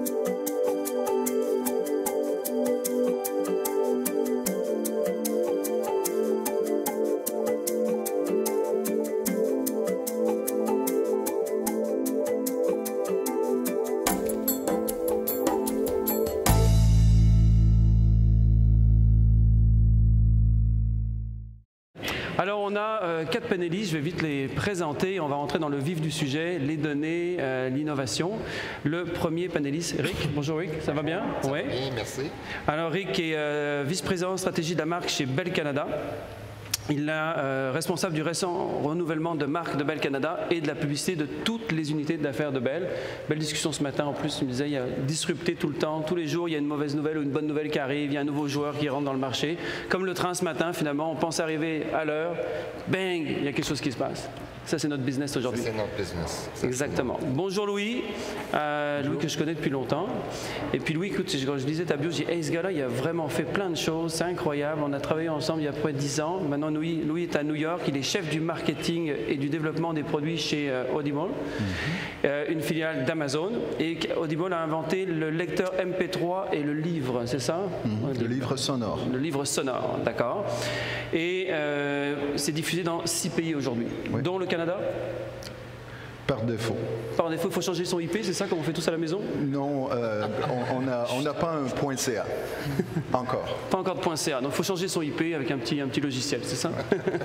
Alors, on a 4 panélistes, je vais vite les présenter. On va rentrer dans le vif du sujet, les données, l'innovation. Le premier panéliste, Rick. Bonjour Rick, ça va bien? Ça va bien, merci. Alors Rick est vice-président stratégie de la marque chez Bell Canada. Il est responsable du récent renouvellement de marque de Bell Canada et de la publicité de toutes les unités d'affaires de Bell. Belle discussion ce matin, en plus, il me disait, il y a disrupté tout le temps. Tous les jours, il y a une mauvaise nouvelle ou une bonne nouvelle qui arrive, il y a un nouveau joueur qui rentre dans le marché. Comme le train ce matin, finalement, on pense arriver à l'heure, bang, il y a quelque chose qui se passe. Ça, c'est notre business aujourd'hui. C'est notre business. Exactement. Bonjour Louis, Louis que je connais depuis longtemps. Et puis Louis, écoute, quand je lisais ta bio, je dis, hey, ce gars-là, il a vraiment fait plein de choses, c'est incroyable. On a travaillé ensemble il y a près de 10 ans. Maintenant, Louis est à New York, il est chef du marketing et du développement des produits chez Audible, une filiale d'Amazon. Et Audible a inventé le lecteur MP3 et le livre, c'est ça? Le livre sonore. Le livre sonore, d'accord. Et c'est diffusé dans 6 pays aujourd'hui, dont le Canada? Par défaut. Par défaut, il faut changer son IP, c'est ça, comme on fait tous à la maison? Non, on n'a pas un .ca, encore. Pas encore de .ca, donc il faut changer son IP avec un petit logiciel, c'est ça?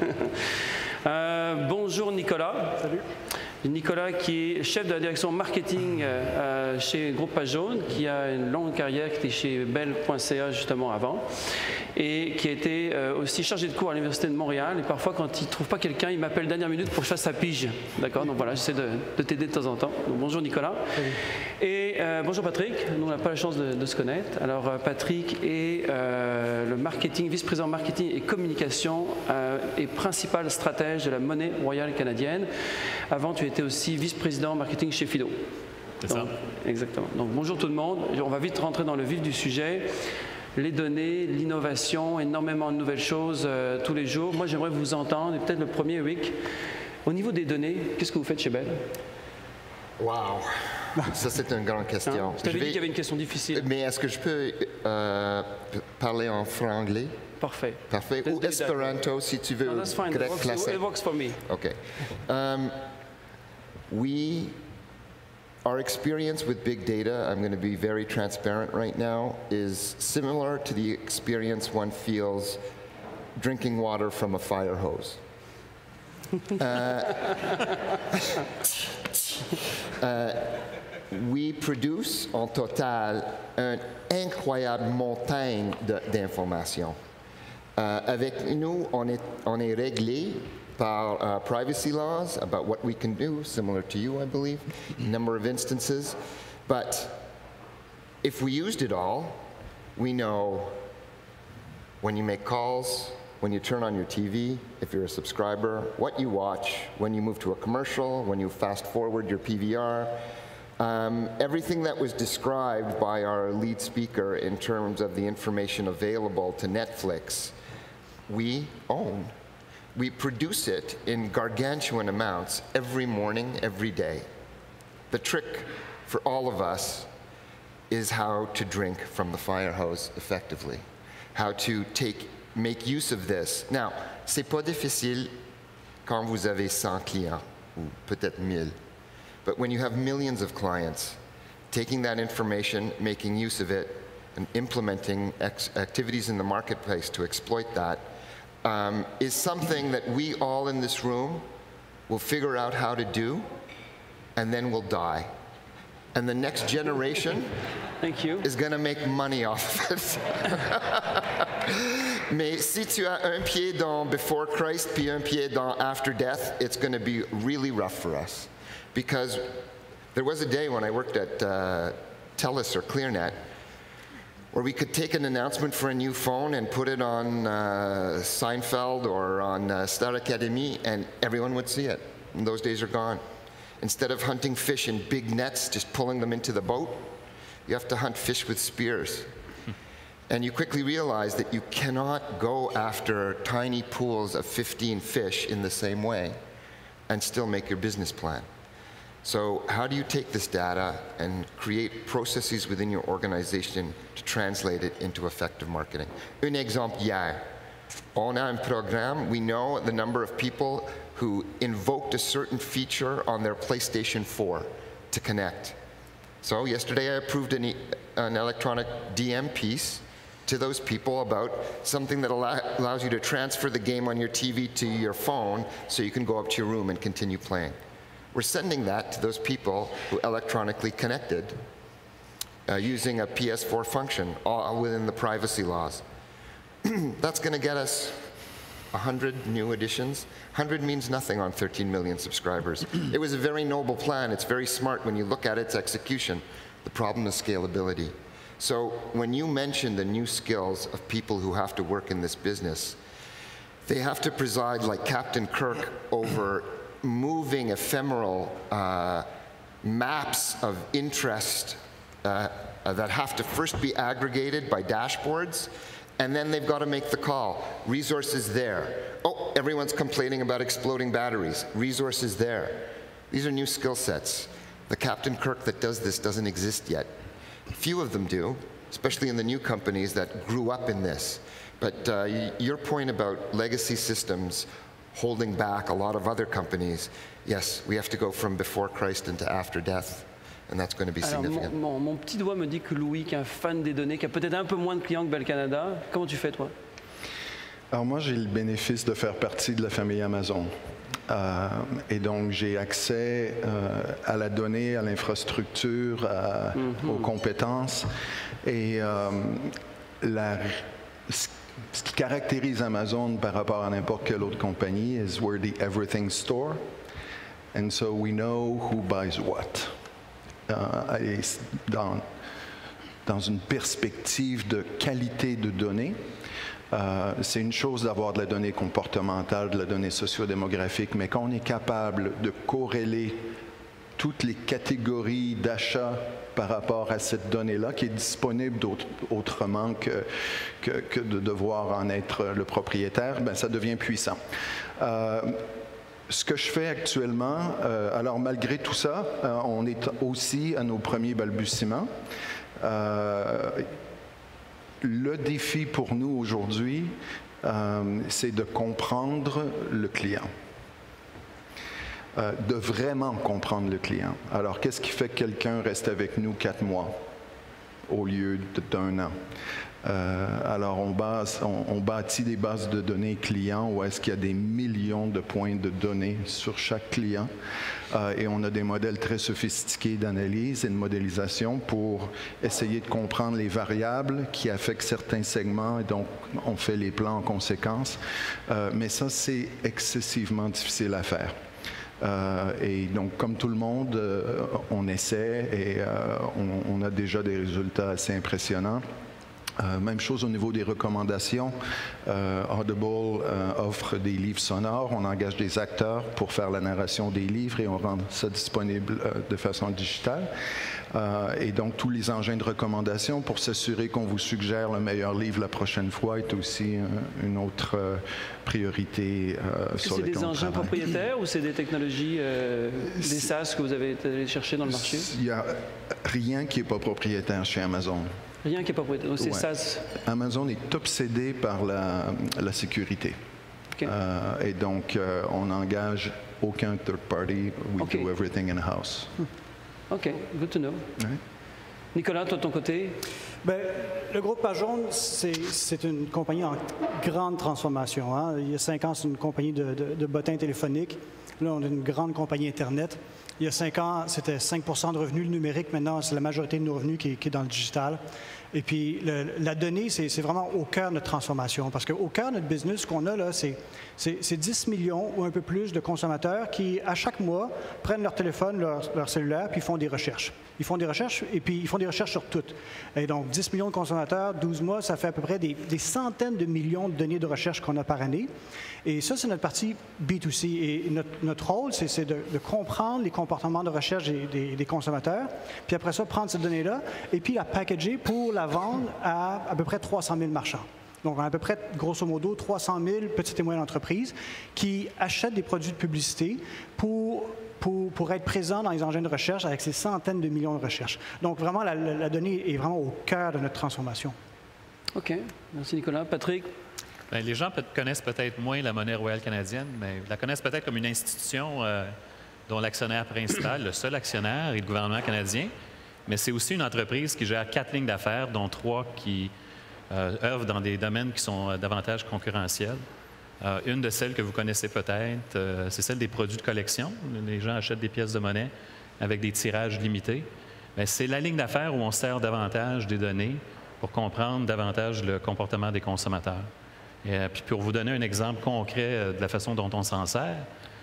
Bonjour Nicolas. Salut. Nicolas qui est chef de la direction marketing chez Groupe Page Jaune, qui a une longue carrière, qui était chez Bell.ca justement avant, et qui a été aussi chargé de cours à l'Université de Montréal. Et parfois, quand il ne trouve pas quelqu'un, il m'appelle dernière minute pour que je fasse sa pige. D'accord? Donc voilà, j'essaie de t'aider de temps en temps. Donc, bonjour Nicolas. Salut. Et bonjour Patrick, nous on n'a pas la chance de se connaître. Alors Patrick est le marketing, vice-président marketing et communication et principal stratège de la Monnaie royale canadienne. Avant, tu étais aussi vice-président marketing chez Fido. C'est ça. Exactement. Donc bonjour tout le monde. On va vite rentrer dans le vif du sujet. Les données, l'innovation, énormément de nouvelles choses tous les jours. Moi, j'aimerais vous entendre. Et peut-être le premier, Rick. Au niveau des données, qu'est-ce que vous faites chez Bell? Wow! Ça, c'est une grande question. Je t'avais dit qu'il y avait une question difficile. Mais est-ce que je peux parler en franglais? Parfait. Parfait. Ou Esperanto, si tu veux. No, that's fine. Grec classique. It works for me. OK. Our experience with big data, I'm going to be very transparent right now, is similar to the experience one feels drinking water from a fire hose. We produce en total une incroyable montagne d'informations. Avec nous, on est réglé par privacy laws about what we can do, similar to you, I believe, a number of instances. But if we used it all, we know when you make calls, when you turn on your TV, if you're a subscriber, what you watch, when you move to a commercial, when you fast forward your PVR, everything that was described by our lead speaker in terms of the information available to Netflix, we own. We produce it in gargantuan amounts every morning, every day. The trick for all of us is how to drink from the fire hose effectively, how to make use of this. Now, c'est pas difficile quand vous avez 100 clients, ou peut-être 1000. But when you have millions of clients, taking that information, making use of it, and implementing activities in the marketplace to exploit that is something that we all in this room will figure out how to do, and then we'll die. And the next generation is going to make money off of it. Mais si tu as un pied dans before Christ puis un pied dans after death, it's going to be really rough for us. Because there was a day when I worked at TELUS or ClearNet where we could take an announcement for a new phone and put it on Seinfeld or on Star Academy, and everyone would see it. And those days are gone. Instead of hunting fish in big nets, just pulling them into the boat, you have to hunt fish with spears. And you quickly realize that you cannot go after tiny pools of 15 fish in the same way and still make your business plan. So how do you take this data and create processes within your organization to translate it into effective marketing? Un exemple hier. On a un programme, we know the number of people who invoked a certain feature on their PlayStation 4 to connect. So yesterday I approved an electronic DM piece to those people about something that allows you to transfer the game on your TV to your phone so you can go up to your room and continue playing. We're sending that to those people who electronically connected using a PS4 function, all within the privacy laws. That's going to get us 100 new additions. 100 means nothing on 13 million subscribers. It was a very noble plan. It's very smart when you look at its execution. The problem is scalability. So when you mention the new skills of people who have to work in this business, they have to preside like Captain Kirk over moving ephemeral maps of interest that have to first be aggregated by dashboards, and then they've got to make the call. Resources there. Oh, everyone's complaining about exploding batteries. Resources there. These are new skill sets. The Captain Kirk that does this doesn't exist yet. Few of them do, especially in the new companies that grew up in this. But your point about legacy systems holding back a lot of other companies, yes, we have to go from before Christ into after death. And that's going to be significant. Mon petit doigt me dit que Louis, qui est un fan des données, qui a peut-être un peu moins de clients que Bell Canada, comment tu fais toi? Alors moi, j'ai le bénéfice de faire partie de la famille Amazon. Et donc, j'ai accès à la donnée, à l'infrastructure, aux compétences. Et ce qui caractérise Amazon par rapport à n'importe quelle autre compagnie is we're the everything store. And so we know who buys what. Dans une perspective de qualité de données, c'est une chose d'avoir de la donnée comportementale, de la donnée sociodémographique, mais quand on est capable de corréler toutes les catégories d'achat par rapport à cette donnée-là, qui est disponible autrement que de devoir en être le propriétaire, ben ça devient puissant. Ce que je fais actuellement, alors malgré tout ça, on est aussi à nos premiers balbutiements. Le défi pour nous aujourd'hui, c'est de comprendre le client. De vraiment comprendre le client. Alors, qu'est-ce qui fait que quelqu'un reste avec nous 4 mois au lieu d'1 an? Alors, on bâtit des bases de données clients où est-ce qu'il y a des millions de points de données sur chaque client et on a des modèles très sophistiqués d'analyse et de modélisation pour essayer de comprendre les variables qui affectent certains segments et donc on fait les plans en conséquence. Mais ça, c'est excessivement difficile à faire. Et donc, comme tout le monde, on essaie et on a déjà des résultats assez impressionnants. Même chose au niveau des recommandations. Audible offre des livres sonores. On engage des acteurs pour faire la narration des livres et on rend ça disponible de façon digitale. Et donc, tous les engins de recommandation pour s'assurer qu'on vous suggère le meilleur livre la prochaine fois est aussi une autre priorité sur laquelle on travaille. C'est des engins propriétaires ou c'est des technologies, des SaaS que vous avez été chercher dans le marché? Il n'y a rien qui n'est pas propriétaire chez Amazon. Rien qui n'est pas propriétaire, c'est SaaS. Amazon est obsédé par la sécurité. Okay. Et donc, on n'engage aucun third party. We do everything in-house. OK, good to know. Ouais. Nicolas, toi de ton côté? Bien, le groupe Page-Jaune, c'est une compagnie en grande transformation. Hein? Il y a 5 ans, c'est une compagnie de bottins téléphoniques. Là, on a une grande compagnie Internet. Il y a 5 ans, c'était 5 % de revenus le numérique. Maintenant, c'est la majorité de nos revenus qui est dans le digital. Et puis, la donnée, c'est vraiment au cœur de notre transformation. Parce qu'au cœur de notre business, ce qu'on a là, c'est 10 millions ou un peu plus de consommateurs qui, à chaque mois, prennent leur téléphone, leur cellulaire, puis font des recherches. Ils font des recherches, et puis ils font des recherches sur toutes. Et donc, 10 millions de consommateurs, 12 mois, ça fait à peu près des centaines de millions de données de recherche qu'on a par année. Et ça, c'est notre partie B2C. Et notre rôle, c'est de comprendre les comportements de recherche des consommateurs, puis après ça, prendre cette donnée-là, et puis la packager pour la vendre à peu près 300 000 marchands. Donc, à peu près, grosso modo, 300 000 petites et moyennes entreprises qui achètent des produits de publicité pour pour être présent dans les engins de recherche avec ces centaines de millions de recherches. Donc, vraiment, la donnée est vraiment au cœur de notre transformation. OK. Merci, Nicolas. Patrick? Bien, les gens connaissent peut-être moins la monnaie royale canadienne, mais la connaissent peut-être comme une institution dont l'actionnaire principal, le seul actionnaire, est le gouvernement canadien. Mais c'est aussi une entreprise qui gère 4 lignes d'affaires, dont 3 qui œuvrent dans des domaines qui sont davantage concurrentiels. Une de celles que vous connaissez peut-être, c'est celle des produits de collection. Les gens achètent des pièces de monnaie avec des tirages limités. C'est la ligne d'affaires où on sert davantage des données pour comprendre davantage le comportement des consommateurs. Et puis pour vous donner un exemple concret de la façon dont on s'en sert,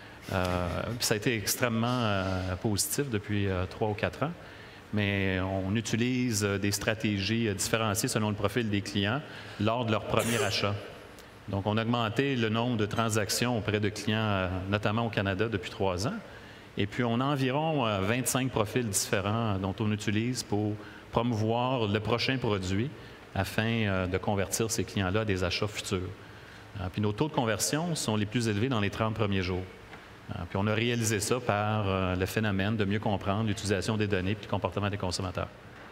ça a été extrêmement positif depuis 3 ou 4 ans, mais on utilise des stratégies différenciées selon le profil des clients lors de leur premier achat. Donc, on a augmenté le nombre de transactions auprès de clients, notamment au Canada, depuis 3 ans. Et puis, on a environ 25 profils différents dont on utilise pour promouvoir le prochain produit afin de convertir ces clients-là à des achats futurs. Puis, nos taux de conversion sont les plus élevés dans les 30 premiers jours. Puis, on a réalisé ça par le phénomène de mieux comprendre l'utilisation des données et le comportement des consommateurs.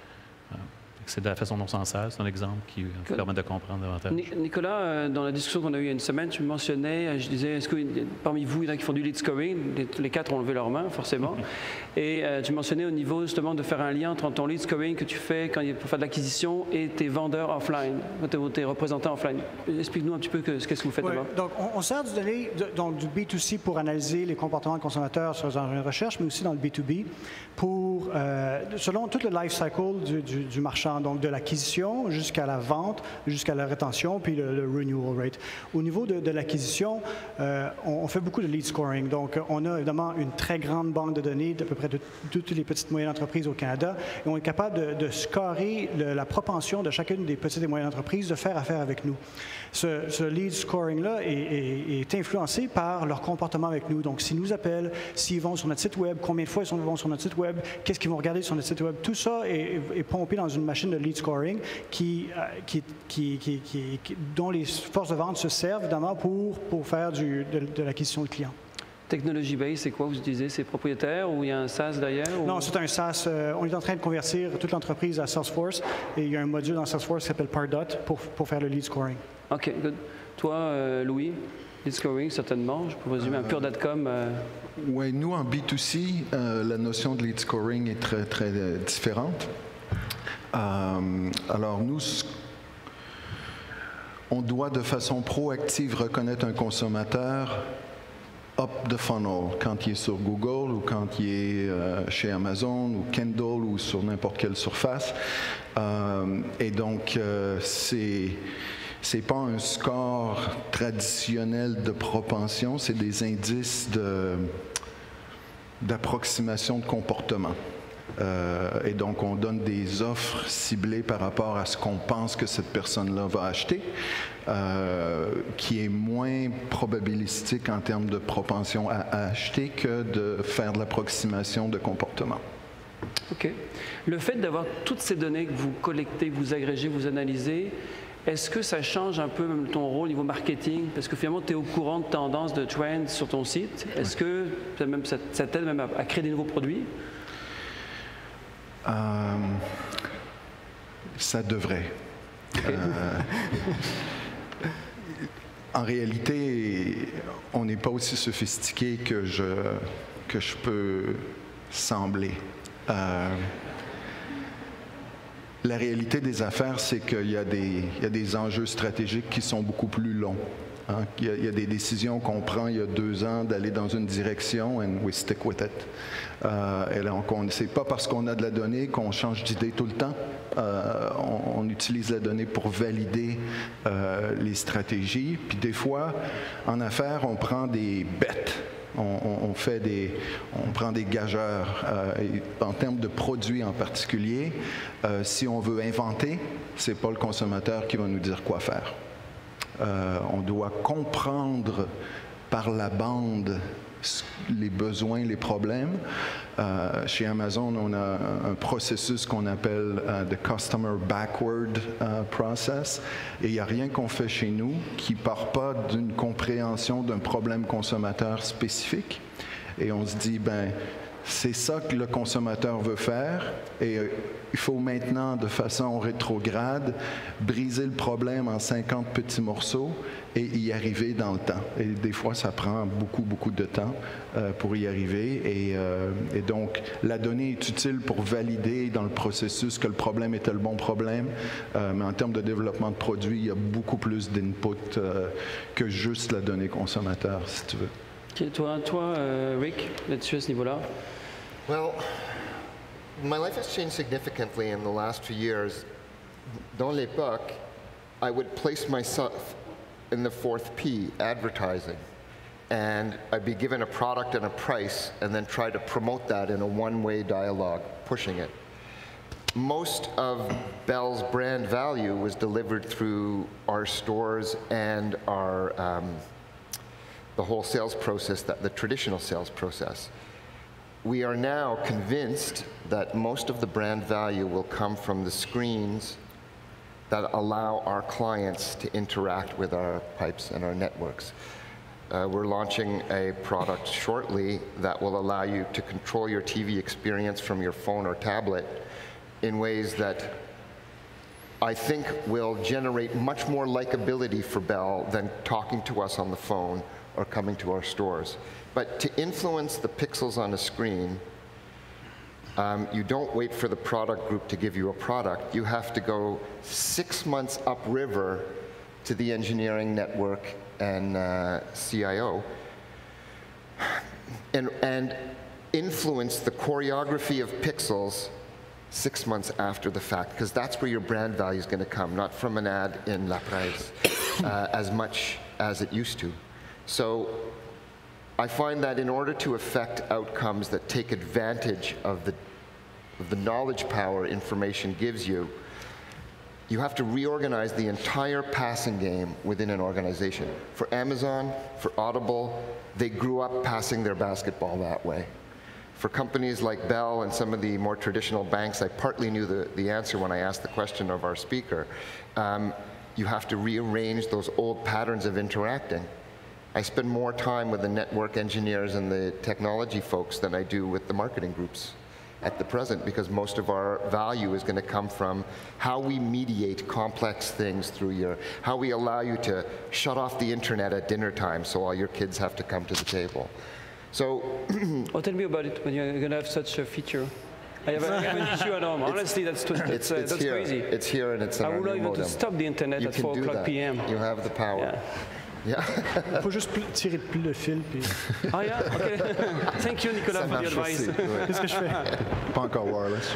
C'est de la façon dont on s'en sert. C'est un exemple qui permet de comprendre davantage. Nicolas, dans la discussion qu'on a eue il y a une semaine, tu mentionnais, je disais, est-ce que parmi vous, il y en a qui font du lead scoring? Les 4 ont levé leurs mains, forcément. Et tu mentionnais au niveau, justement, de faire un lien entre ton lead scoring que tu fais pour faire de l'acquisition et tes vendeurs offline, tes représentants offline. Explique-nous un petit peu qu'est-ce que vous faites là-bas. Donc, on sert du données, donc du B2C pour analyser les comportements des consommateurs sur les engins de recherche, mais aussi dans le B2B pour, selon tout le life cycle du marchand. Donc, de l'acquisition jusqu'à la vente, jusqu'à la rétention, puis le renewal rate. Au niveau de l'acquisition, on fait beaucoup de lead scoring. Donc, on a évidemment une très grande banque de données d'à peu près de toutes les petites et moyennes entreprises au Canada. Et on est capable de scorer la propension de chacune des petites et moyennes entreprises de faire affaire avec nous. Ce lead scoring-là est influencé par leur comportement avec nous. Donc, s'ils nous appellent, s'ils vont sur notre site Web, combien de fois ils vont sur notre site Web, qu'est-ce qu'ils vont regarder sur notre site Web, tout ça est pompé dans une machine de lead scoring dont les forces de vente se servent évidemment pour faire de l'acquisition de clients. Technology Base, c'est quoi vous utilisez? C'est propriétaire ou il y a un SaaS derrière? Non, c'est un SaaS. On est en train de convertir toute l'entreprise à Salesforce et il y a un module dans Salesforce qui s'appelle Pardot pour faire le lead scoring. OK, good. Toi, Louis, lead scoring, certainement. Je peux résumer un pure.com. Oui, nous, en B2C, la notion de lead scoring est très, très différente. Alors, nous, on doit de façon proactive reconnaître un consommateur up the funnel, quand il est sur Google ou quand il est chez Amazon ou Kindle ou sur n'importe quelle surface. Et donc, c'est pas un score traditionnel de propension, c'est des indices d'approximation de comportement. Et donc, on donne des offres ciblées par rapport à ce qu'on pense que cette personne-là va acheter, qui est moins probabilistique en termes de propension à acheter que de faire de l'approximation de comportement. OK. Le fait d'avoir toutes ces données que vous collectez, vous agrégez, vous analysez, est-ce que ça change un peu même ton rôle au niveau marketing? Parce que finalement, tu es au courant de tendances, de trends sur ton site. Est-ce que ça t'aide même à créer des nouveaux produits? Ça devrait. En réalité, on n'est pas aussi sophistiqué que je peux sembler. La réalité des affaires, c'est qu'il y a des enjeux stratégiques qui sont beaucoup plus longs. Hein? Il y a des décisions qu'on prend il y a 2 ans d'aller dans une direction and we stick with it. Et donc, c'est pas parce qu'on a de la donnée qu'on change d'idée tout le temps. On utilise la donnée pour valider les stratégies. Puis des fois, en affaires, on prend des bets. On prend des gageurs. En termes de produits en particulier, si on veut inventer, c'est pas le consommateur qui va nous dire quoi faire. On doit comprendre par la bande les besoins, les problèmes. Chez Amazon, on a un processus qu'on appelle the Customer Backward Process. Et il n'y a rien qu'on fait chez nous qui ne part pas d'une compréhension d'un problème consommateur spécifique. Et on se dit, ben c'est ça que le consommateur veut faire et il faut maintenant, de façon rétrograde, briser le problème en 50 petits morceaux et y arriver dans le temps. Et des fois, ça prend beaucoup de temps pour y arriver. Et donc, la donnée est utile pour valider dans le processus que le problème était le bon problème. Mais en termes de développement de produits, il y a beaucoup plus d'input que juste la donnée consommateur, si tu veux. Okay, toi Rick, là-dessus, à ce niveau-là? Well, my life has changed significantly in the last 2 years. Dans l'époque, I would place myself in the 4th P, advertising. And I'd be given a product and a price and then try to promote that in a one-way dialogue, pushing it. Most of Bell's brand value was delivered through our stores and our, the whole sales process, the traditional sales process. We are now convinced that most of the brand value will come from the screens that allow our clients to interact with our pipes and our networks. We're launching a product shortly that will allow you to control your TV experience from your phone or tablet in ways that I think will generate much more likability for Bell than talking to us on the phone or coming to our stores. But to influence the pixels on a screen, you don't wait for the product group to give you a product. You have to go 6 months upriver to the engineering network and CIO and influence the choreography of pixels 6 months after the fact, because that's where your brand value is going to come, not from an ad in La Presse as much as it used to. So I find that in order to affect outcomes that take advantage of the knowledge power information gives you, you have to reorganize the entire passing game within an organization. For Amazon, for Audible, they grew up passing their basketball that way. For companies like Bell and some of the more traditional banks, I partly knew the answer when I asked the question of our speaker. You have to rearrange those old patterns of interacting. I spend more time with the network engineers and the technology folks than I do with the marketing groups at the present, because most of our value is going to come from how we mediate complex things through how we allow you to shut off the internet at dinner time so all your kids have to come to the table. So, tell me about it when you're going to have such a feature. I have an issue at home. Honestly, that's here. Crazy. It's here and it's on our new modem. I would like to stop the internet at 4 o'clock p.m. You have the power. Yeah. Yeah. Il faut juste tirer le fil. Puis... Ah, yeah? OK. Thank you, Nicolas, for the advice. Qu'est-ce que je fais? Pas encore wireless.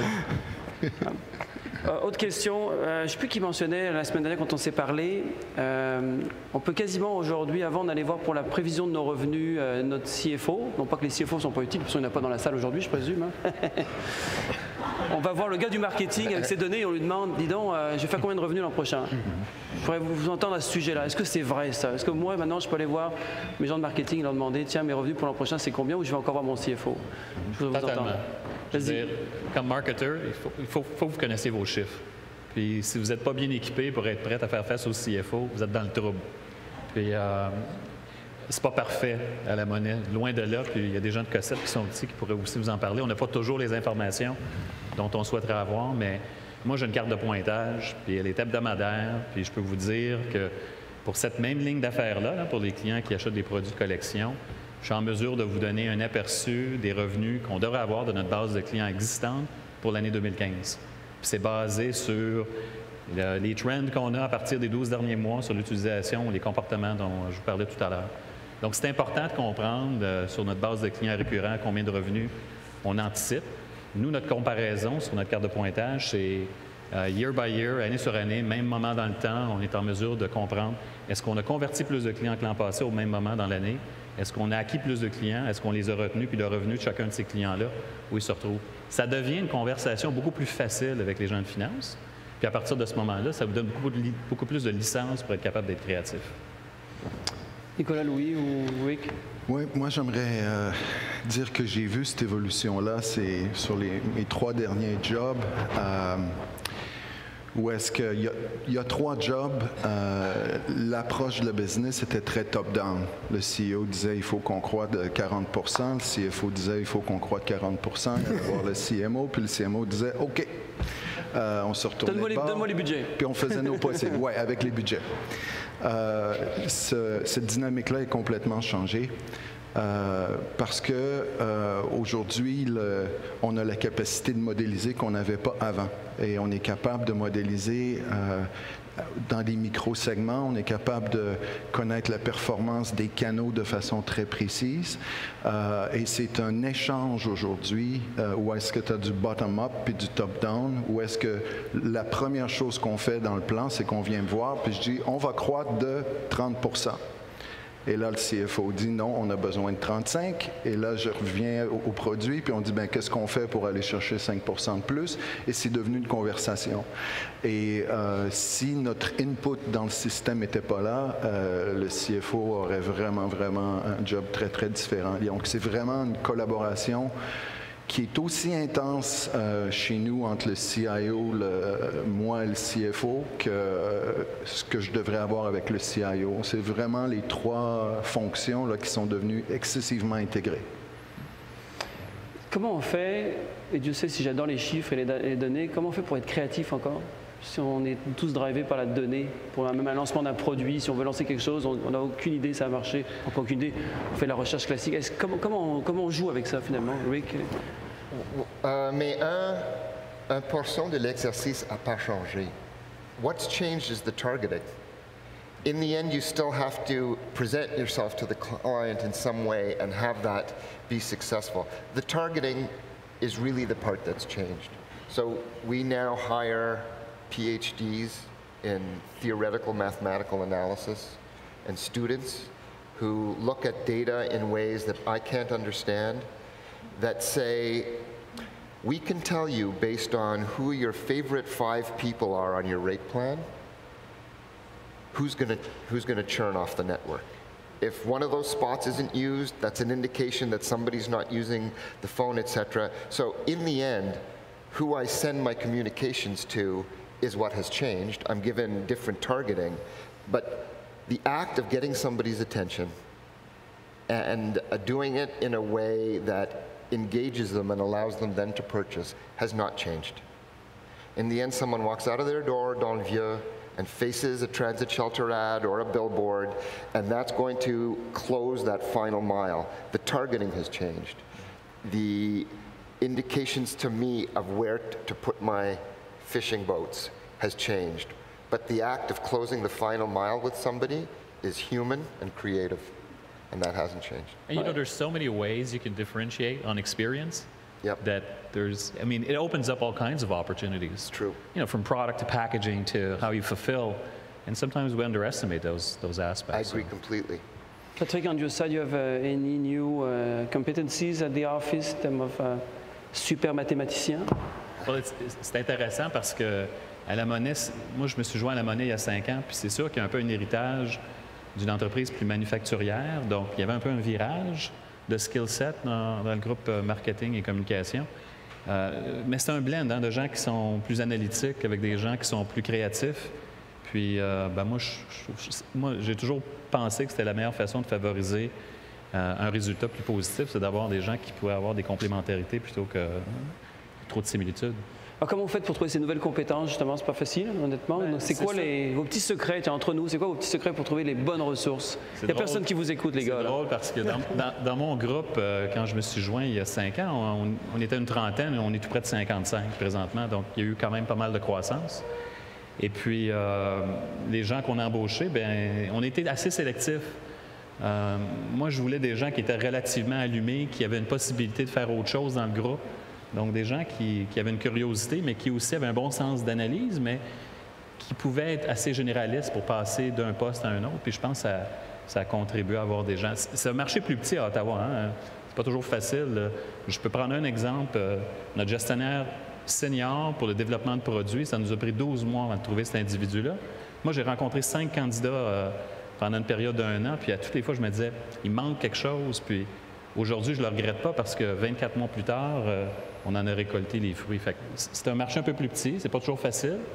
Autre question, je ne sais plus qui mentionnait la semaine dernière quand on s'est parlé, on peut quasiment aujourd'hui, avant d'aller voir pour la prévision de nos revenus, notre CFO, non pas que les CFO ne sont pas utiles, parce qu'il n'y en a pas dans la salle aujourd'hui, je présume. Hein. On va voir le gars du marketing avec ses données et on lui demande, dis donc, je vais faire combien de revenus l'an prochain? Je pourrais vous entendre à ce sujet-là. Est-ce que c'est vrai ça? Est-ce que moi, maintenant, je peux aller voir mes gens de marketing et leur demander, tiens, mes revenus pour l'an prochain, c'est combien? Ou je vais encore voir mon CFO? Je vous entendre. Je veux dire, comme marketeur, il faut que vous connaissiez vos chiffres. Puis si vous n'êtes pas bien équipé pour être prêt à faire face au CFO, vous êtes dans le trouble. Puis c'est pas parfait à la monnaie, loin de là. Puis il y a des gens de Cossette qui sont ici qui pourraient aussi vous en parler. On n'a pas toujours les informations dont on souhaiterait avoir, mais moi j'ai une carte de pointage, puis elle est hebdomadaire. Puis je peux vous dire que pour cette même ligne d'affaires-là, là, pour les clients qui achètent des produits de collection, je suis en mesure de vous donner un aperçu des revenus qu'on devrait avoir de notre base de clients existante pour l'année 2015. Puis c'est basé sur les trends qu'on a à partir des 12 derniers mois sur l'utilisation, les comportements dont je vous parlais tout à l'heure. Donc c'est important de comprendre sur notre base de clients récurrents combien de revenus on anticipe. Nous, notre comparaison sur notre carte de pointage, c'est year by year, année sur année, même moment dans le temps, on est en mesure de comprendre est-ce qu'on a converti plus de clients que l'an passé au même moment dans l'année? Est-ce qu'on a acquis plus de clients? Est-ce qu'on les a retenus? Puis le revenu de chacun de ces clients-là, où ils se retrouvent? Ça devient une conversation beaucoup plus facile avec les gens de finance. Puis à partir de ce moment-là, ça vous donne beaucoup plus de licences pour être capable d'être créatif. Nicolas, Louis ou Rick? Oui, moi j'aimerais dire que j'ai vu cette évolution-là, c'est sur mes 3 derniers jobs. Où est-ce qu'il y a 3 jobs, l'approche de le business était très top-down. Le CEO disait il faut qu'on croît de 40 %, le CFO disait il faut qu'on croît de 40 %, il allait voir le CMO, puis le CMO disait OK. On se retournait de bord, donne-moi les budgets. Puis on faisait nos possibles, oui, avec les budgets. Cette dynamique-là est complètement changée. Parce que aujourd'hui, on a la capacité de modéliser qu'on n'avait pas avant. Et on est capable de modéliser dans des micro-segments, on est capable de connaître la performance des canaux de façon très précise. Et c'est un échange aujourd'hui où est-ce que tu as du bottom-up puis du top-down, où est-ce que la première chose qu'on fait dans le plan, c'est qu'on vient me voir, puis je dis, on va croître de 30 %. Et là, le CFO dit non, on a besoin de 35. Et là, je reviens au produit, puis on dit, bien, qu'est-ce qu'on fait pour aller chercher 5 % de plus? Et c'est devenu une conversation. Et si notre input dans le système n'était pas là, le CFO aurait vraiment un job très, très différent. Donc, c'est vraiment une collaboration qui est aussi intense chez nous entre le CIO, moi et le CFO, que ce que je devrais avoir avec le CIO. C'est vraiment les 3 fonctions là, qui sont devenues excessivement intégrées. Comment on fait, et Dieu sait si j'adore les chiffres et les données, comment on fait pour être créatif encore? Si on est tous drivés par la donnée, pour même un lancement d'un produit, si on veut lancer quelque chose, on n'a aucune idée, ça va marcher. On n'a pas aucune idée, on fait la recherche classique. Comment on joue avec ça finalement, Rick? Mais 1% de l'exercice n'a pas changé. What's changed is the targeting. In the end, you still have to present yourself to the client in some way and have that be successful. The targeting is really the part that's changed. So we now hire PhDs in theoretical mathematical analysis and students who look at data in ways that I can't understand, that say, we can tell you based on who your favorite 5 people are on your rate plan, who's going to churn off the network. If one of those spots isn't used, that's an indication that somebody's not using the phone, etc. So in the end, who I send my communications to is what has changed. I'm given different targeting, but the act of getting somebody's attention and doing it in a way that engages them and allows them then to purchase has not changed. In the end, someone walks out of their door dans le vieux and faces a transit shelter ad or a billboard, and that's going to close that final mile. The targeting has changed. The indications to me of where to put my fishing boats has changed. But the act of closing the final mile with somebody is human and creative, and that hasn't changed. And you know, there's so many ways you can differentiate on experience. Yep. That I mean, it opens up all kinds of opportunities. True. You know, from product to packaging to how you fulfill, and sometimes we underestimate those aspects. I agree completely. Patrick, on your side, you have any new competencies at the office in terms of super mathématicien? Well, c'est intéressant parce que à la Monnaie, moi je me suis joint à la Monnaie il y a 5 ans, puis c'est sûr qu'il y a un peu un héritage d'une entreprise plus manufacturière, donc il y avait un peu un virage de skill set dans le groupe marketing et communication. Mais c'est un blend de gens qui sont plus analytiques avec des gens qui sont plus créatifs. Puis moi, j'ai toujours pensé que c'était la meilleure façon de favoriser un résultat plus positif, c'est d'avoir des gens qui pourraient avoir des complémentarités plutôt que trop de similitudes. Alors, comment vous faites pour trouver ces nouvelles compétences, justement? C'est pas facile, honnêtement. C'est quoi vos petits secrets entre nous? C'est quoi vos petits secrets pour trouver les bonnes ressources? Il n'y a personne qui vous écoute, les gars. C'est drôle parce que dans mon groupe, quand je me suis joint il y a 5 ans, on était une trentaine, on est tout près de 55 présentement, donc il y a eu quand même pas mal de croissance. Et puis, les gens qu'on a embauchés, bien, on était assez sélectifs. Moi, je voulais des gens qui étaient relativement allumés, qui avaient une possibilité de faire autre chose dans le groupe. Donc, des gens qui avaient une curiosité, mais qui aussi avaient un bon sens d'analyse, mais qui pouvaient être assez généralistes pour passer d'un poste à un autre. Puis je pense que ça a contribué à avoir des gens. C'est un marché plus petit à Ottawa, hein? C'est pas toujours facile. Je peux prendre un exemple. Notre gestionnaire senior pour le développement de produits, ça nous a pris 12 mois avant de trouver cet individu-là. Moi, j'ai rencontré 5 candidats pendant une période d'1 an, puis à toutes les fois, je me disais, il manque quelque chose, puis aujourd'hui, je ne le regrette pas parce que 24 mois plus tard, on en a récolté les fruits. Fait que c'est un marché un peu plus petit, c'est pas toujours facile,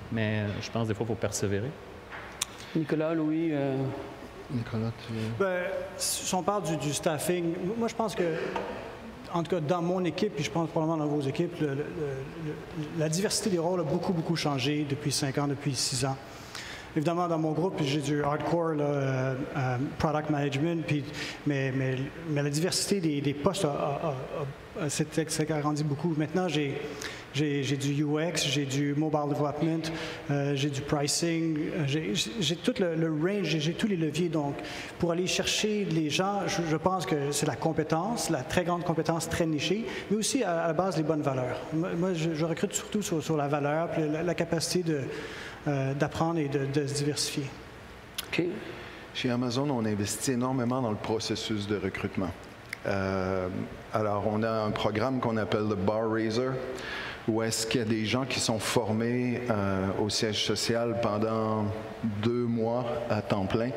mais je pense des fois, il faut persévérer. Nicolas, Louis, Nicolas, Si on parle du staffing, moi je pense que, en tout cas dans mon équipe, puis je pense probablement dans vos équipes, la diversité des rôles a beaucoup changé depuis 5 ans, depuis 6 ans. Évidemment, dans mon groupe, j'ai du hardcore product management, mais la diversité des postes s'est agrandie beaucoup. Maintenant, j'ai du UX, j'ai du mobile development, j'ai du pricing, j'ai tout le range, j'ai tous les leviers. Donc, pour aller chercher les gens, je pense que c'est la compétence, la très grande compétence très nichée, mais aussi à la base les bonnes valeurs. Moi, je recrute surtout sur la valeur, puis la capacité d'apprendre et de se diversifier. OK. Chez Amazon, on investit énormément dans le processus de recrutement. Alors, on a un programme qu'on appelle le Bar Raiser, où est-ce qu'il y a des gens qui sont formés au siège social pendant 2 mois à temps plein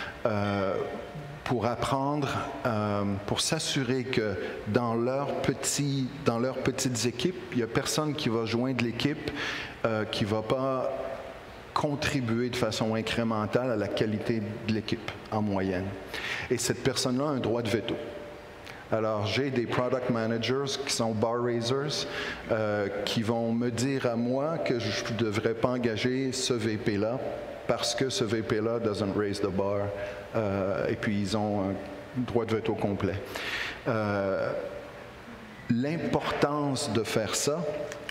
pour apprendre, pour s'assurer que dans leurs petites équipes, il n'y a personne qui va joindre l'équipe qui ne va pas contribuer de façon incrémentale à la qualité de l'équipe en moyenne. Et cette personne-là a un droit de veto. Alors, j'ai des product managers qui sont bar raisers qui vont me dire à moi que je ne devrais pas engager ce VP-là parce que ce VP-là doesn't raise the bar. Et puis, ils ont un droit de veto complet. L'importance de faire ça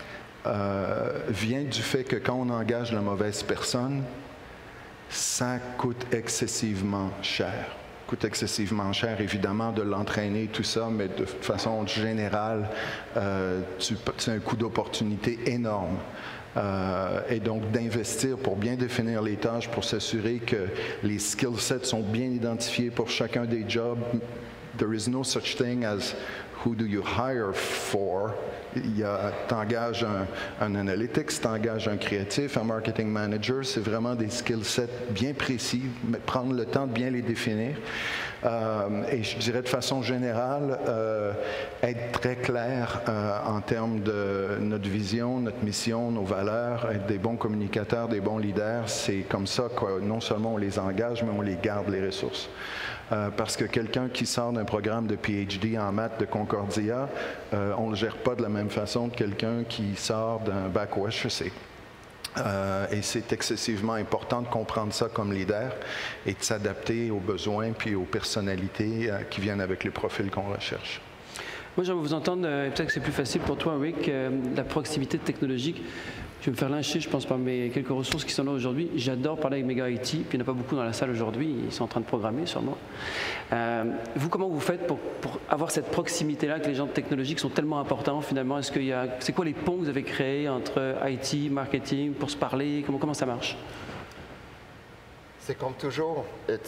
vient du fait que quand on engage la mauvaise personne, ça coûte excessivement cher. Coûte excessivement cher, évidemment, de l'entraîner, tout ça, mais de façon générale, c'est un coût d'opportunité énorme. Et donc, d'investir pour bien définir les tâches, pour s'assurer que les skill sets sont bien identifiés pour chacun des jobs. There is no such thing as who do you hire for. T'engages un analytics, t'engages un créatif, un marketing manager. C'est vraiment des skill sets bien précis, mais prendre le temps de bien les définir. Et je dirais de façon générale, être très clair en termes de notre vision, notre mission, nos valeurs, être des bons communicateurs, des bons leaders. C'est comme ça que non seulement on les engage, mais on les garde, les ressources. Parce que quelqu'un qui sort d'un programme de PhD en maths de Concordia, on ne le gère pas de la même façon que quelqu'un qui sort d'un bac au HEC. Et c'est excessivement important de comprendre ça comme leader et de s'adapter aux besoins puis aux personnalités qui viennent avec les profils qu'on recherche. Moi, j'aimerais vous entendre, peut-être que c'est plus facile pour toi, Rick, la proximité technologique. Je vais me faire lyncher, je pense, par mes quelques ressources qui sont là aujourd'hui. J'adore parler avec mes gars IT, puis il n'y en a pas beaucoup dans la salle aujourd'hui, ils sont en train de programmer sûrement. Vous, comment vous faites pour avoir cette proximité-là avec les gens de technologie qui sont tellement importants finalement? C'est quoi les ponts que vous avez créés entre IT, marketing, pour se parler? Comment ça marche? C'est comme toujours,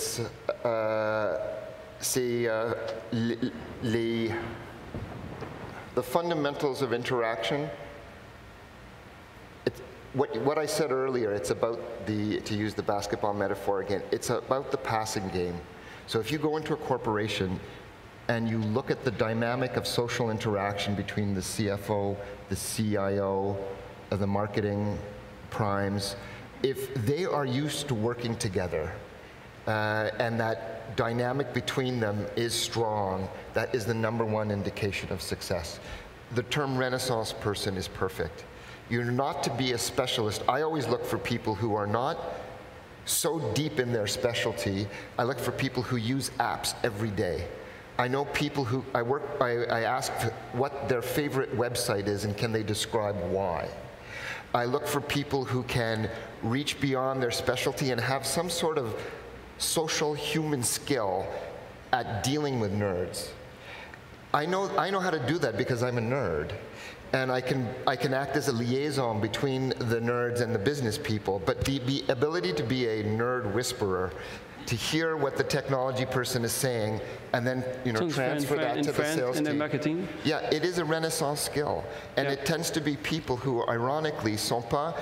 the fundamentals of interaction. What I said earlier, it's about to use the basketball metaphor again, it's about the passing game. So if you go into a corporation and you look at the dynamic of social interaction between the CFO, the CIO, the marketing primes, if they are used to working together and that dynamic between them is strong, that is the #1 indication of success. The term Renaissance person is perfect. You're not to be a specialist. I always look for people who are not so deep in their specialty. I look for people who use apps every day. I know people who I ask what their favorite website is and can they describe why. I look for people who can reach beyond their specialty and have some sort of social human skill at dealing with nerds. I know how to do that because I'm a nerd. And I can act as a liaison between the nerds and the business people, but the ability to be a nerd whisperer, to hear what the technology person is saying, and then transfer that to the sales team. Marketing. Yeah, it is a Renaissance skill, and it tends to be people who, ironically, ils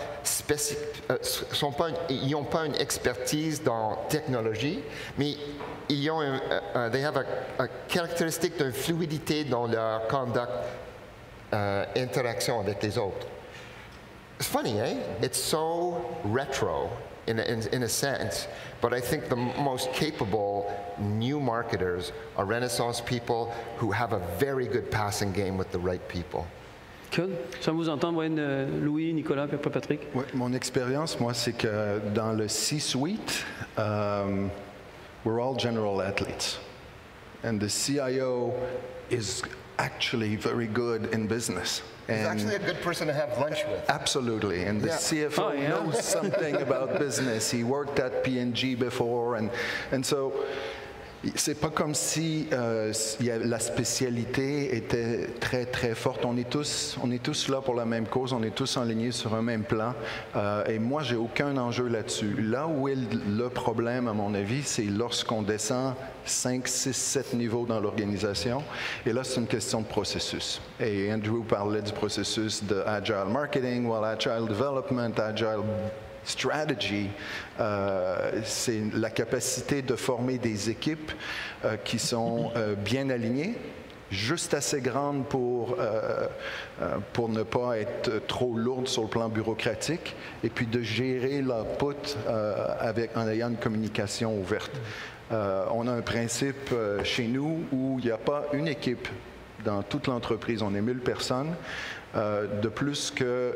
n'ont pas une expertise dans technologie, mais ils ont they have a caractéristique de fluidité dans leur conduct. Interaction avec les autres. It's funny, eh? It's so retro in a sense, but I think the most capable new marketers are Renaissance people who have a very good passing game with the right people. Cool. J'aime vous entendre, Wayne, Louis, Nicolas, puis après Patrick. Ouais, mon expérience, moi, c'est que dans le C-suite, we're all general athletes. And the CIO is actually very good in business. He's actually a good person to have lunch with. Absolutely. And the CFO knows something about business. He worked at P&G before. And so, c'est pas comme si la spécialité était très, très forte. On est tous là pour la même cause. On est tous alignés sur un même plan. Et moi, j'ai aucun enjeu là-dessus. Là où est le problème, à mon avis, c'est lorsqu'on descend 5, 6, 7 niveaux dans l'organisation. Et là, c'est une question de processus. Et Andrew parlait du processus de Agile Marketing, Agile Development, Agile Strategy, c'est la capacité de former des équipes qui sont bien alignées, juste assez grandes pour ne pas être trop lourdes sur le plan bureaucratique, et puis de gérer l'output en ayant une communication ouverte. On a un principe chez nous où il n'y a pas une équipe dans toute l'entreprise, on est 1000 personnes, de plus que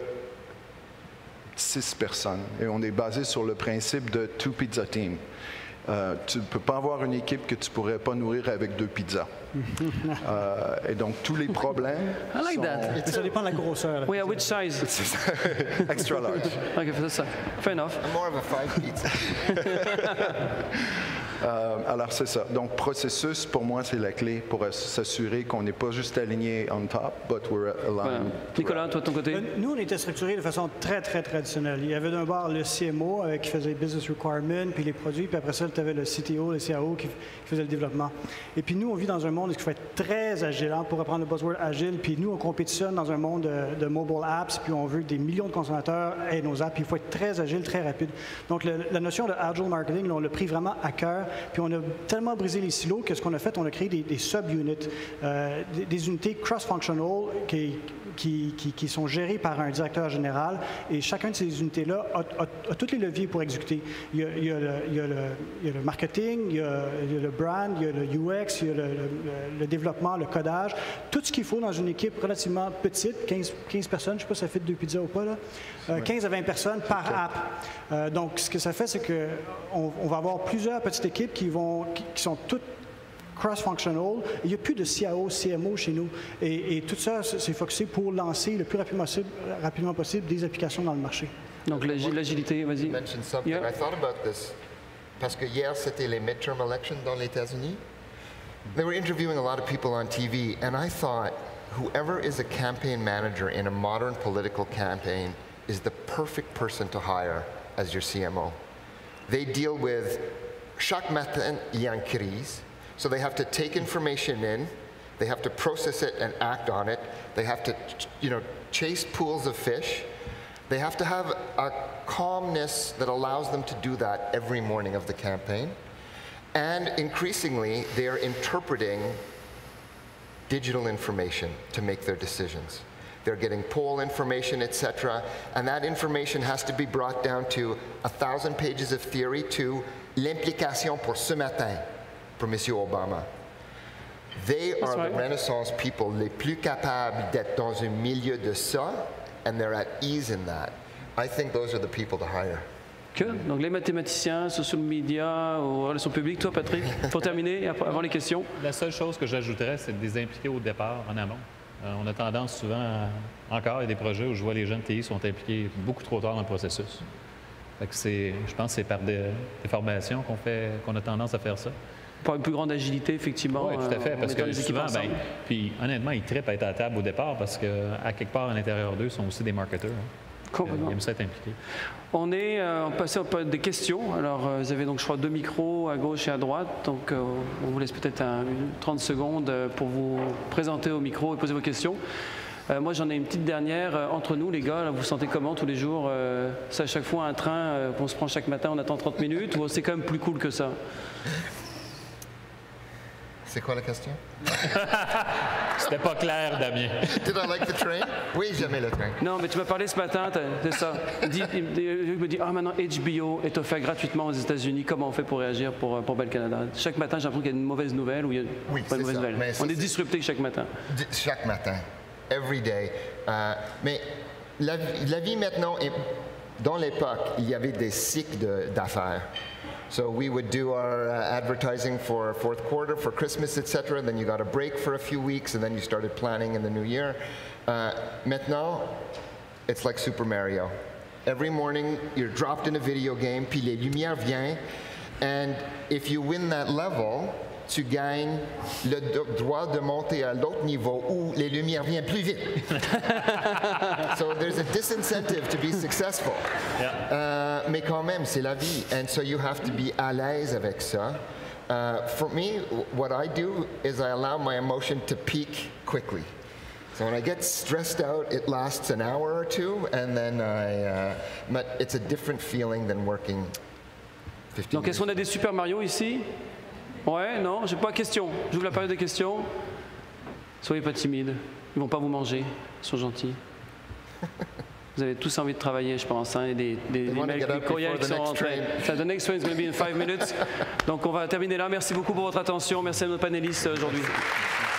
6 personnes. Et on est basé sur le principe de 2 pizza team. Tu ne peux pas avoir une équipe que tu ne pourrais pas nourrir avec 2 pizzas. Et donc, tous les problèmes I like that. Ça dépend de la grosseur. Là. Oui, à which size? extra large. OK, c'est ça. Fair enough. I'm more of a 5 pizza. Alors, c'est ça. Donc, processus, pour moi, c'est la clé pour s'assurer qu'on n'est pas juste aligné on top, but we're aligned. Voilà. Nicolas, toi, de ton côté? Nous, on était structurés de façon très, très traditionnelle. Il y avait d'un bord le CMO qui faisait business requirement, puis les produits, puis après ça, tu avais le CTO, le CAO qui faisait le développement. Et puis nous, on vit dans un monde qui faut être très agile, hein, pour reprendre le buzzword agile, puis nous, on compétitionne dans un monde de mobile apps, puis on veut des millions de consommateurs et nos apps, puis il faut être très agile, très rapide. Donc, la notion de agile marketing, là, on l'a pris vraiment à cœur, puis on a tellement brisé les silos que ce qu'on a fait, on a créé des sub-units, des unités cross-functional qui sont gérées par un directeur général, et chacun de ces unités-là a tous les leviers pour exécuter. Il y a le marketing, il y a le brand, il y a le UX, il y a le développement, le codage, tout ce qu'il faut dans une équipe relativement petite, 15 personnes, je ne sais pas si ça fait 2 pizzas ou pas, là, 15 à 20 personnes par app. Donc, ce que ça fait, c'est qu'on va avoir plusieurs petites équipes qui sont toutes cross-functional. Il n'y a plus de CAO, CMO chez nous. Et tout ça, c'est focusé pour lancer le plus rapidement possible des applications dans le marché. Donc, l'agilité, vas-y. You mentioned something. Yeah. I thought about this. Parce que hier, c'était les midterm elections dans les États-Unis. They were interviewing a lot of people on TV, and I thought, whoever is a campaign manager in a modern political campaign is the perfect person to hire as your CMO. They deal with, chaque matin, il y a une crise. So they have to take information in, they have to process it and act on it, they have to, chase pools of fish, they have to have a calmness that allows them to do that every morning of the campaign, and increasingly they are interpreting digital information to make their decisions. They're getting poll information, etc., and that information has to be brought down to 1,000 pages of theory to l'implication pour ce matin. For M. Obama. They are the Renaissance people les plus capables d'être dans un milieu de ça, and they're at ease in that. I think those are the people to hire. Donc les mathématiciens, social media, ou relations publiques. Toi, Patrick, pour terminer, avant les questions. La seule chose que j'ajouterais, c'est de les impliquer au départ, en amont. On a tendance souvent, encore, il y a des projets où je vois les jeunes TI sont impliqués beaucoup trop tard dans le processus. Fait que je pense que c'est par des formations qu'on a tendance à faire ça. Pour une plus grande agilité, effectivement. Oui, tout à fait, parce que souvent, puis honnêtement, ils trippent à être à la table au départ parce qu'à quelque part à l'intérieur d'eux, ils sont aussi des marketeurs. Hein. Ils aiment ça être impliqués. On passe à des questions. Alors, vous avez donc, je crois, 2 micros à gauche et à droite. Donc, on vous laisse peut-être 30 secondes pour vous présenter au micro et poser vos questions. Moi, j'en ai une petite dernière. Entre nous, les gars, là, vous vous sentez comment tous les jours? C'est à chaque fois un train qu'on se prend chaque matin, on attend 30 minutes, ou c'est quand même plus cool que ça? C'est quoi la question? C'était pas clair, Damien. Did I like the train? Oui, j'aimais le train. Non, mais tu m'as parlé ce matin, c'est ça. Il me dit, maintenant HBO est offert gratuitement aux États-Unis. Comment on fait pour réagir pour Bell Canada? Chaque matin, j'ai l'impression qu'il y a une mauvaise nouvelle ou il y a pas une mauvaise nouvelle. On est disrupté chaque matin. Chaque matin, every day. Mais la vie maintenant, dans l'époque, il y avait des cycles d'affaires. So we would do our advertising for fourth quarter, for Christmas, etc. Then you got a break for a few weeks, and then you started planning in the new year. Maintenant, it's like Super Mario. Every morning, you're dropped in a video game, puis les lumières viennent, and if you win that level, tu gagnes le droit de monter à l'autre niveau où les lumières viennent plus vite. So there's a disincentive to be successful. Yeah. Mais quand même, c'est la vie. And so you have to be à l'aise avec ça. For me, what I do is I allow my emotion to peak quickly. So when I get stressed out, it lasts an hour or two, and then but it's a different feeling than working 15 Donc, est-ce qu'on a des Super Mario ici? Ouais, non, j'ai pas de questions. J'ouvre la période de questions. Soyez pas timides. Ils vont pas vous manger. Ils sont gentils. Vous avez tous envie de travailler, je pense. Hein, et des courriels qui sont rentrés. The next train is going to be in 5 minutes. Donc, on va terminer là. Merci beaucoup pour votre attention. Merci à nos panélistes aujourd'hui.